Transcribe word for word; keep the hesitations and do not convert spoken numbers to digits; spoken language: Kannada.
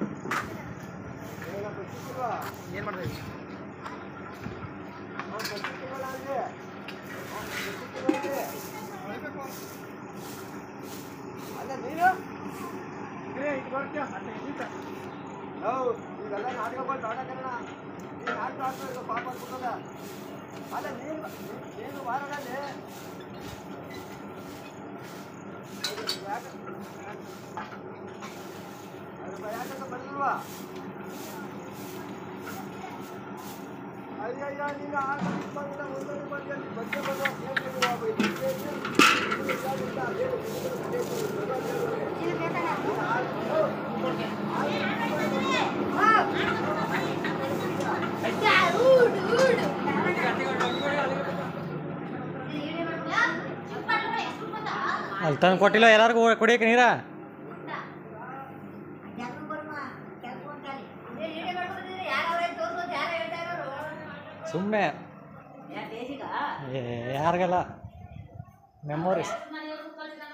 ಏನು ಮಾಡ್ತಾ ಇದ್ದೀವಿ ಅಲ್ಲ ನೀನು ಹೌದು ಈಗೆಲ್ಲ ನಾಟಕಗಳು ನಾಟಕನ ನೀನು ನಾಟಕ ಆಡ್ತಾ ಪಾಪ ಅನ್ಬಿಟ್ಟದ ಅಲ್ಲ ನೀನು ನೀನು ವಾರದಲ್ಲಿ ಅದು ಯಾಕಂತ ಬಂದಿಲ್ವಾ ಅಯ್ಯಯ್ಯ ನೀನು ಆ ಬಂದ ಒಂದೊಂದು ಬಗ್ಗೆ ಬಗ್ಗೆ ಅಲ್ಲಿ ತಂದು ಕೊಟ್ಟಿಲ್ಲ ಎಲ್ಲರಿಗೂ ಕುಡಿಯಕ್ಕೆ ನೀರ ಸುಮ್ಮನೆ ಯಾರಿಗೆಲ್ಲ ಮೆಮೊರೀಸ್